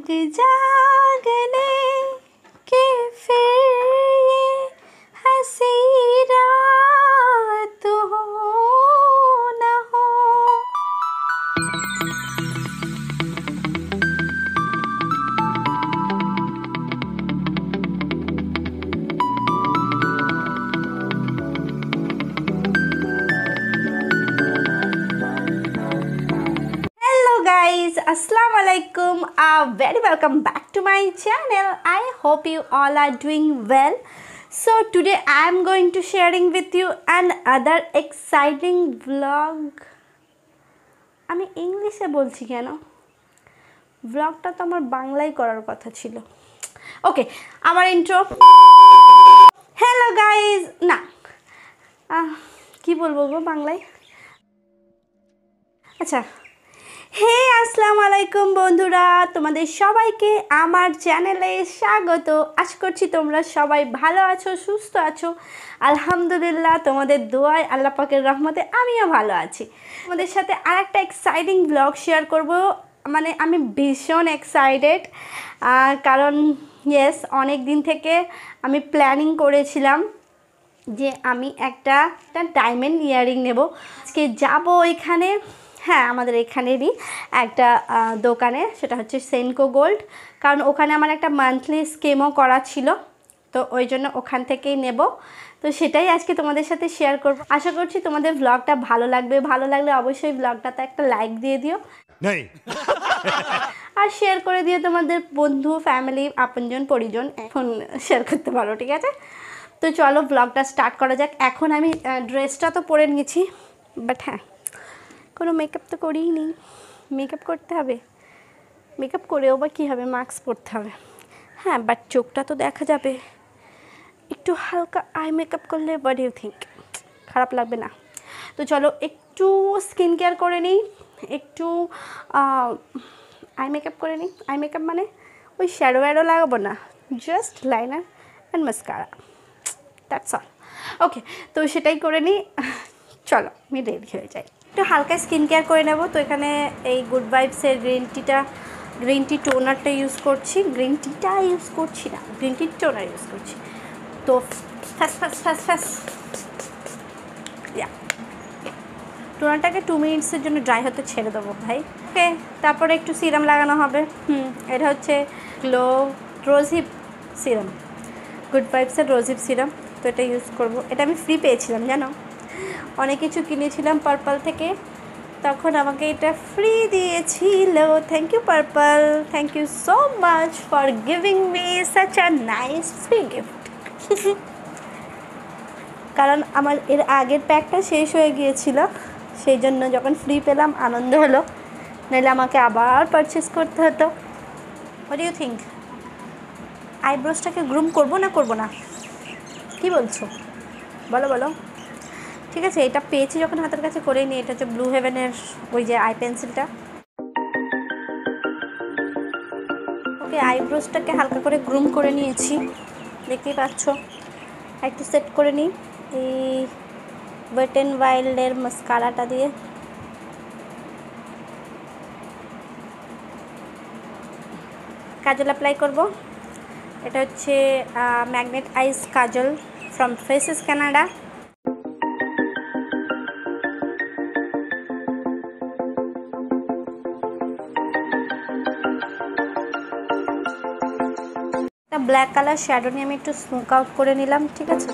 जागने के फिर ये हंसी रात हो न हो। Guys, assalamu alaikum, very welcome back to my channel. I hope you all are doing well. So today I am going to sharing with you another exciting vlog. আমি ইংলিশে বলছি কেন? ব্লগটা তো আমার বাংলায় করার কথা ছিল। ওকে, আমার ইন্ট্রো। হ্যালো গাইজ, না কি বলবো গো বাংলায়? আচ্ছা, হে আসসালামু আলাইকুম বন্ধুরা, তোমাদের সবাইকে আমার চ্যানেলে স্বাগত। আশা করছি তোমরা সবাই ভালো আছো, সুস্থ আছো। আলহামদুলিল্লাহ, তোমাদের দোয়ায় আল্লাহ পাকের রহমতে আমিও ভালো আছি। তোমাদের সাথে আরেকটা এক্সাইটিং ব্লগ শেয়ার করব। মানে আমি ভীষণ এক্সাইটেড, কারণ ইয়েস, অনেক দিন থেকে আমি প্ল্যানিং করেছিলাম যে আমি একটা ডায়মন্ড ইয়াররিং নেব। আজকে যাব ওইখানে, হ্যাঁ আমাদের এখানেরই একটা দোকানে, সেটা হচ্ছে সেনকো গোল্ড। কারণ ওখানে আমার একটা মান্থলি স্কিমও করা ছিল, তো ওই জন্য ওখান থেকেই নেব। তো সেটাই আজকে তোমাদের সাথে শেয়ার করব। আশা করছি তোমাদের ব্লগটা ভালো লাগবে। ভালো লাগলে অবশ্যই ব্লগটাতে একটা লাইক দিয়ে দিও আর শেয়ার করে দিও তোমাদের বন্ধু, ফ্যামিলি, আপনজন, পরিজন, এখন শেয়ার করতে পারো, ঠিক আছে? তো চলো ব্লগটা স্টার্ট করা যাক। এখন আমি ড্রেসটা তো পরে নিয়েছি, বাট হ্যাঁ কোনো মেকআপ তো করিই নি। মেকআপ করতে হবে, মেকআপ করেও বা কী হবে, মাস্ক পরতে হবে। হ্যাঁ, বাট চোখটা তো দেখা যাবে। একটু হালকা আই মেকআপ করলে হোয়াট ইউ থিঙ্ক, খারাপ লাগবে না? তো চলো একটু স্কিন কেয়ার করে নিই, একটু আই মেকআপ করে নিই। আই মেকআপ মানে ওই শ্যাডো ওয়্যাডো লাগাবো না, just liner and mascara, that's all. Okay, তো সেটাই করে নিই। চলো আমি রেডি হয়ে যাই, একটু হালকা স্কিন কেয়ার করে নেব। তো এখানে এই গুড ভাইবসের গ্রিন টি টোনারটা ইউজ করছি। গ্রিন টিটা ইউজ করছি না, গ্রিন টি টোনার ইউজ করছি। তো ফ্যাস টোনারটাকে 2 মিনিটসের জন্য ড্রাই হতে ছেড়ে দেবো ভাই। ওকে, তারপরে একটু সিরাম লাগানো হবে। এটা হচ্ছে গ্লো রোজহিপ সিরাম, গুড ভাইবসের রোজহিপ সিরাম। তো এটা ইউজ করব। এটা আমি ফ্রি পেয়েছিলাম জানো, অনেক কিছু কিনেছিলাম পার্পল থেকে, তখন আমাকে এটা ফ্রি দিয়েছিল। Thank you purple, thank you so much for giving me such a nice free gift. কারণ আমার এর আগের প্যাকটা শেষ হয়ে গিয়েছিল, সেই জন্য যখন ফ্রি পেলাম আনন্দ হলো, নাহলে আমাকে আবার পারচেস করতে হতো। What do you think? আইব্রোসটাকে গ্রুম করবো না কি বলছো বলো বলো? ঠিক আছে, এটা পেয়েছি যখন হাতের কাছে করেই নিই। এটা হচ্ছে ব্লু হেভেনের ওই যে আই পেন্সিলটা। ওকে, আইব্রোসটাকে হালকা করে গ্রুম করে নিয়েছি, দেখতেই পাচ্ছ। একটু সেট করে নিই এই ওয়েট অ্যান্ড ওয়াইল্ডের মাস্কারাটা দিয়ে। কাজল অ্যাপ্লাই করব। এটা হচ্ছে magnet eyes kajal from Faces Canada. Black colour shadow নিয়ে আমি একটু স্মোক আউট করে নিলাম, ঠিক আছে?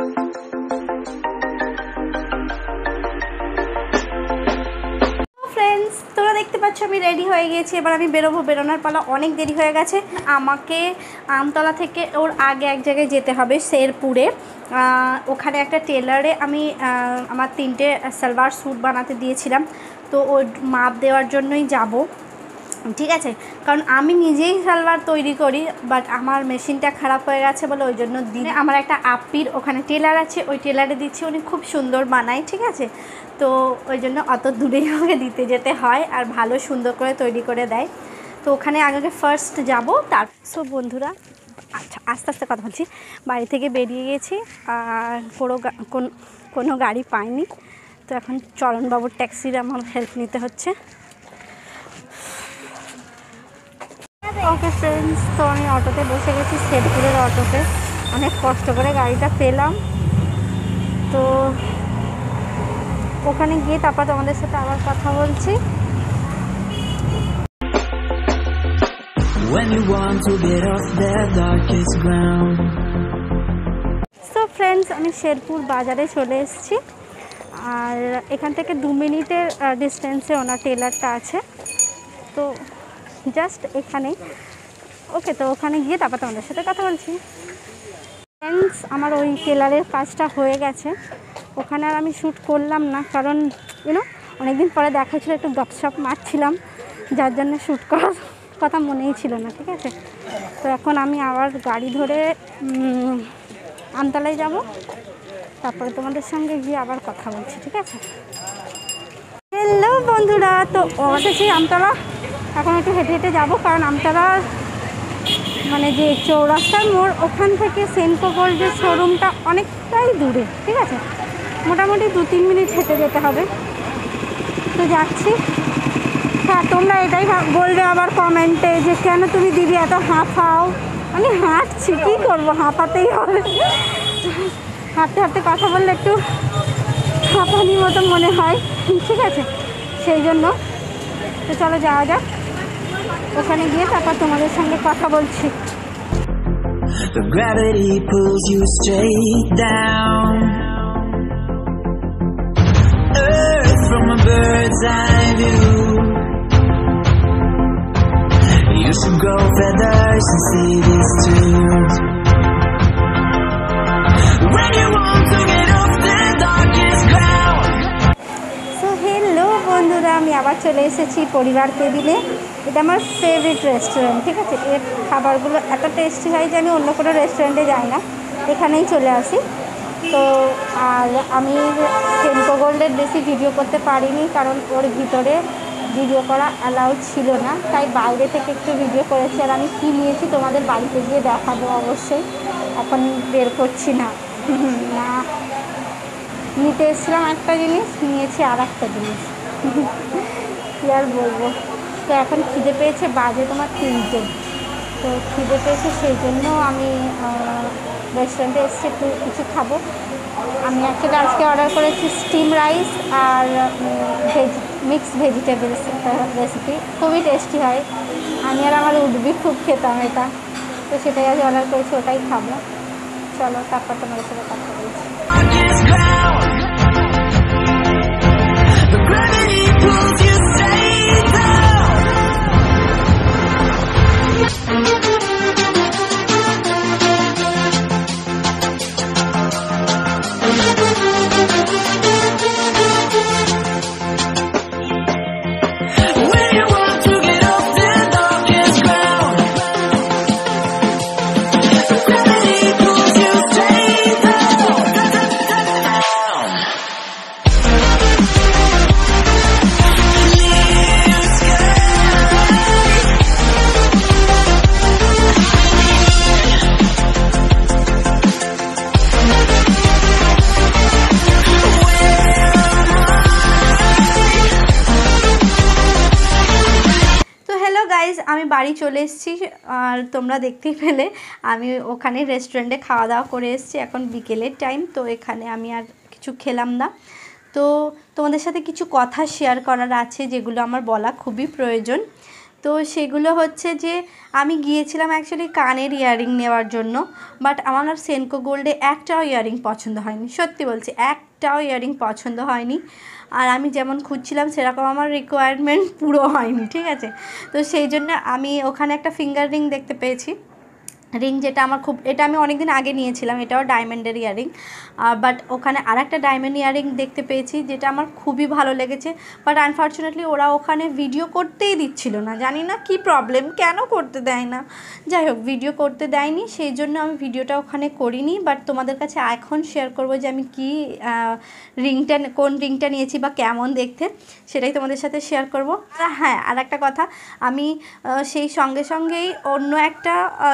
ফ্রেন্ডস, তোমরা দেখতে পাচ্ছ আমি রেডি হয়ে গিয়েছি। এবার আমি বেরোনোর পালা, অনেক দেরি হয়ে গেছে। আমাকে আমতলা থেকে ওর আগে এক জায়গায় যেতে হবে, শেরপুরে। ওখানে একটা টেলারে আমি আমার 3টে সালোয়ার স্যুট বানাতে দিয়েছিলাম, তো ওর মাপ দেওয়ার জন্যই যাব, ঠিক আছে? কারণ আমি নিজেই সালোয়ার তৈরি করি, বাট আমার মেশিনটা খারাপ হয়ে গেছে বলে ওই জন্য দিই। আমার একটা আপির ওখানে টেলার আছে, ওই টেলারে দিচ্ছি, উনি খুব সুন্দর বানায়, ঠিক আছে? তো ওই জন্য অত দূরেই আমাকে দিতে যেতে হয়, আর ভালো সুন্দর করে তৈরি করে দেয়। তো ওখানে আগে ফার্স্ট যাব। তার সো বন্ধুরা, আচ্ছা আস্তে আস্তে কথা বলছি। বাড়ি থেকে বেরিয়ে গেছি, আর কোনো গাড়ি পাইনি। তো এখন চরণবাবুর ট্যাক্সির আমার হেল্প নিতে হচ্ছে। ওকে ফ্রেন্ডস, তো আমি অটোতে বসে গেছি, শেরপুরের অটোতে। অনেক কষ্ট করে গাড়িটা পেলাম। তো ওখানে গিয়ে তারপর তোমাদের সাথে আবার কথা বলছি। সো ফ্রেন্ডস, আমি শেরপুর বাজারে চলে এসেছি। আর এখান থেকে 2 মিনিটের ডিস্টেন্সে ওনার টেলারটা আছে। তো জাস্ট এখানেই। ওকে, তো ওখানে গিয়ে তারপর তোমাদের সাথে কথা বলছি। ফ্রেন্ডস, আমার ওই টেলারের কাজটা হয়ে গেছে। ওখানে আর আমি শ্যুট করলাম না, কারণ অনেকদিন পরে দেখা ছিল, একটু গপশপ মারছিলাম, যার জন্য শ্যুট করার কথা মনেই ছিল না। ঠিক আছে, তো এখন আমি আবার গাড়ি ধরে আমতলায় যাব, তারপরে তোমাদের সঙ্গে গিয়ে আবার কথা বলছি। ঠিক আছে, হ্যালো বন্ধুরা, তো অবশেষে আমতলা এখন একটু হেঁটে হেঁটে যাবো, কারণ আমতলা মানে যে চৌরাস্তার মোড়, ওখান থেকে সেনকো গোল্ডের শোরুমটা অনেকটাই দূরে। ঠিক আছে, মোটামুটি 2-3 মিনিট হেঁটে যেতে হবে। তো যাচ্ছি। হ্যাঁ, তোমরা এটাই বলবে আবার কমেন্টে যে কেন তুমি দিদি এত হাঁফাও। আমি হাঁটছি, কী করবো, হাঁপাতেই হবে। হাঁটতে হাঁটতে কথা বললে একটু হাঁপানির মতো মনে হয়। ঠিক আছে, সেই জন্য তো চলো যাওয়া যাক, ওখানে গিয়ে তারপর তোমাদের সঙ্গে কথা বলছি। The gravity pulls you straight down, Earth from a bird's eye view. You should grow feathers and see this too. When you want to get off the darkest ground. So hello বন্ধুরা, আমি আবার চলে এসেছি পরিবার টেবিলে। এটা আমার favourite restaurant. ঠিক আছে, এর খাবারগুলো এত টেস্টি হয় যে আমি অন্য কোনো রেস্টুরেন্টে যাই না, এখানেই চলে আসি। তো আর আমি সেনকো গোল্ডের বেশি ভিডিও করতে পারিনি, কারণ ওর ভিতরে ভিডিও করা অ্যালাউড ছিল না, তাই বাইরে থেকে একটু ভিডিও করেছি। আর আমি কী নিয়েছি তোমাদের বাড়িতে গিয়ে দেখাবো অবশ্যই, এখন বের করছি না। না, নিতে এসেছিলাম একটা জিনিস, নিয়েছি আর একটা জিনিস, কী আর বলবো। তো এখন খিদে পেয়েছে, বাজে তোমার 3টে। তো খিদে পেয়েছে, সেই জন্য আমি রেস্টুরেন্টে এসেছি, একটু কিছু খাবো। আমি অ্যাকচুয়ালি আজকে অর্ডার করেছি স্টিম রাইস আর মিক্স ভেজিটেবলস রেসিপি, খুবই টেস্টি হয়। আমি আর আমার উঠবি খুব খেতাম এটা, তো সেটাই আজ অর্ডার করেছি, ওটাই খাবো। চলো তারপর তোমাদের সাথে কথা বলছি। আমি বাড়ি চলে এসেছি, আর তোমরা দেখতেই পেলে আমি ওখানে রেস্টুরেন্টে খাওয়া দাওয়া করে এসেছি। এখন বিকেলের টাইম, তো এখানে আমি আর কিছু খেলাম না। তো তোমাদের সাথে কিছু কথা শেয়ার করার আছে, যেগুলো আমার বলা খুবই প্রয়োজন। তো সেগুলো হচ্ছে যে আমি গিয়েছিলাম অ্যাকচুয়ালি কানের ইয়াররিং নেওয়ার জন্য, বাট আমার আর সেনকো গোল্ডে একটাও ইয়াররিং পছন্দ হয়নি। সত্যি বলছি, একটাও ইয়াররিং পছন্দ হয়নি। আর আমি যেমন খুঁজছিলাম সেরকম আমার রিকোয়ারমেন্ট পুরো হয়নি। ঠিক আছে, তো সেই জন্য আমি ওখানে একটা ফিঙ্গার রিং দেখতে পেয়েছি, রিং যেটা আমার এটা আমি অনেক দিন আগে নিয়েছিলাম, এটাও ডায়মন্ডের ইয়াররিং। বাট ওখানে আর একটা ডায়মন্ড ইয়াররিং দেখতে পেয়েছি, যেটা আমার খুবই ভালো লেগেছে। বাট আনফর্চুনেটলি ওরা ওখানে ভিডিও করতেই দিচ্ছিল না, জানি না কি প্রবলেম, কেন করতে দেয় না। যাই হোক, ভিডিও করতে দেয়নি, সেই জন্য আমি ভিডিওটা ওখানে করিনি। বাট তোমাদের কাছে এখন শেয়ার করব যে আমি কি কোন রিংটা নিয়েছি বা কেমন দেখতে, সেটাই তোমাদের সাথে শেয়ার করব। হ্যাঁ, আর একটা কথা, আমি সেই সঙ্গেই অন্য একটা জুয়েলারি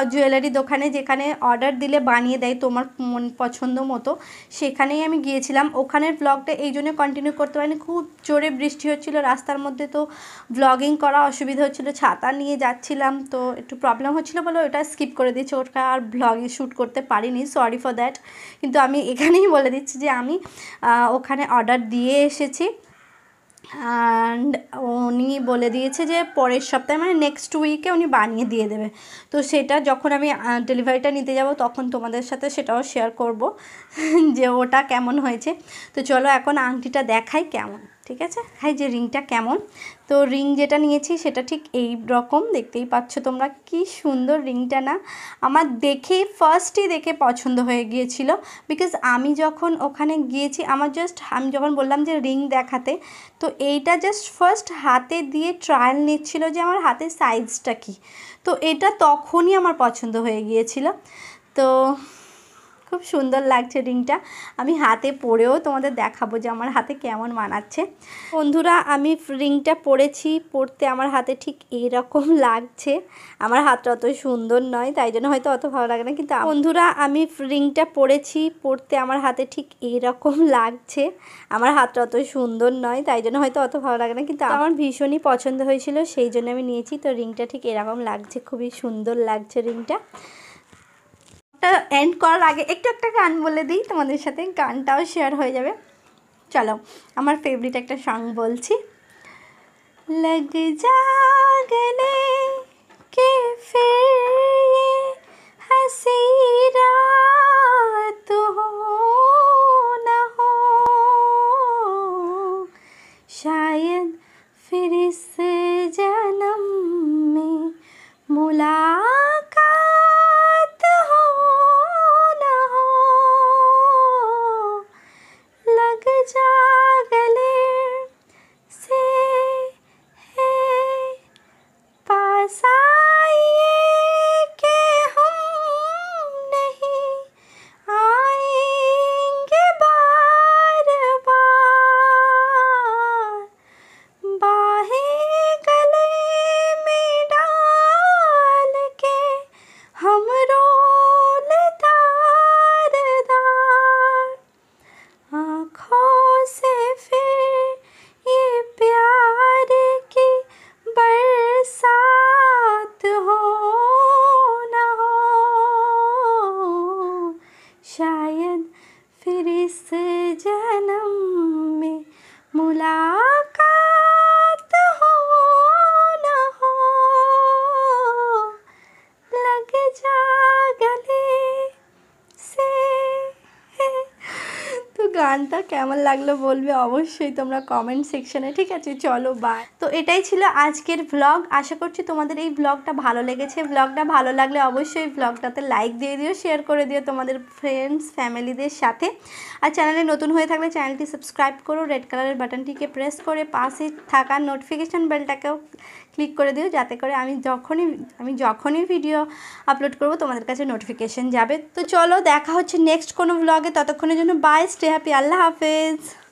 ডেলিভারি দোকানে, যেখানে অর্ডার দিলে বানিয়ে দেয় তোমার মন পছন্দ মতো, সেখানেই আমি গিয়েছিলাম। ওখানের ব্লগটা এই জন্য কন্টিনিউ করতে পারিনি, খুব জোরে বৃষ্টি হচ্ছিলো রাস্তার মধ্যে, তো ব্লগিং করা অসুবিধা হচ্ছিলো, ছাতা নিয়ে যাচ্ছিলাম, তো একটু প্রবলেম হচ্ছিলো বলে ওটা স্কিপ করে দিয়েছি, ওটা আর ব্লগে শ্যুট করতে পারিনি, সরি ফর দ্যাট। কিন্তু আমি এখানেই বলে দিচ্ছি যে আমি ওখানে অর্ডার দিয়ে এসেছি, অ্যান্ড উনি বলে দিয়েছে যে পরের সপ্তাহে মানে নেক্সট উইকে উনি বানিয়ে দিয়ে দেবে। তো সেটা যখন আমি ডেলিভারিটা নিতে যাব তখন তোমাদের সাথে সেটাও শেয়ার করব যে ওটা কেমন হয়েছে। তো চলো এখন আংটিটা দেখাই কেমন, ঠিক আছে, হাই যে রিংটা কেমন। তো রিং যেটা নিয়েছি সেটা ঠিক এই রকম, দেখতেই পাচ্ছ তোমরা কি সুন্দর রিংটা না, আমার দেখেই ফার্স্টই দেখে পছন্দ হয়ে গিয়েছিল। বিকজ আমি যখন ওখানে গিয়েছি আমি যখন বললাম যে রিং দেখাতে, তো এইটা জাস্ট ফার্স্ট হাতে দিয়ে ট্রায়াল নিচ্ছিল যে আমার হাতের সাইজটা কি, তো এটা তখনই আমার পছন্দ হয়ে গিয়েছিল। তো খুব সুন্দর লাগছে রিংটা, আমি হাতে পরেও তোমাদের দেখাবো যে আমার হাতে কেমন মানাচ্ছে। বন্ধুরা আমি রিংটা পরেছি, পরতে আমার হাতে ঠিক এইরকম লাগছে, আমার হাতটা অত সুন্দর নয় তাই জন্য হয়তো অত ভালো লাগে না, কিন্তু বন্ধুরা আমি রিংটা পরেছি, পরতে আমার হাতে ঠিক এইরকম লাগছে, আমার হাতটা অত সুন্দর নয় তাই জন্য হয়তো অত ভালো লাগে না, কিন্তু আমার ভীষণই পছন্দ হয়েছিল সেই জন্য আমি নিয়েছি। তো রিংটা ঠিক এরকম লাগছে, খুবই সুন্দর লাগছে রিংটা। এন্ড করার আগে একটু একটা গান বলে দিই তোমাদের সাথে, গানটাও শেয়ার হয়ে যাবে। চলো আমার ফেভারিট একটা সং বলছি, লগ যা গলে কে ফির হসি রাত হো না হো, शायद फिर इस जन्म में मुलाकात हो ना हो, लग जा गले से है पास आइए कि हम नहीं आएंगे बार बार, बाहें गले में डाल के हम रोले तार तार, आँखों से फिर ये प्यार की बरसात हो ना हो, शायद फिर इस जन्म में मुलाकात हो ना हो, लग जा गले से। তো গানটা কেমন লাগলো বলবে অবশ্যই তোমরা কমেন্ট সেকশনে, ঠিক আছে। চলো বাই। তো এটাই ছিল আজকের ব্লগ, আশা করছি তোমাদের এই ব্লগটা ভালো লেগেছে। ব্লগটা ভালো লাগলে অবশ্যই ব্লগটাতে লাইক দিয়ে দিও, শেয়ার করে দিও তোমাদের ফ্রেন্ডস ফ্যামিলিদের সাথে। আর চ্যানেলে নতুন হয়ে থাকলে চ্যানেলটি সাবস্ক্রাইব করো, রেড কালারের বাটনটিকে প্রেস করে পাশে থাকা নোটিফিকেশান বেলটাকেও ক্লিক করে দিও, যাতে করে আমি যখনই ভিডিও আপলোড করব তোমাদের কাছে নোটিফিকেশান যাবে। তো চলো দেখা হচ্ছে নেক্সট কোনো ব্লগে, ততক্ষণের জন্য বাই, স্টে হ্যাপি, আল্লাহ হাফেজ।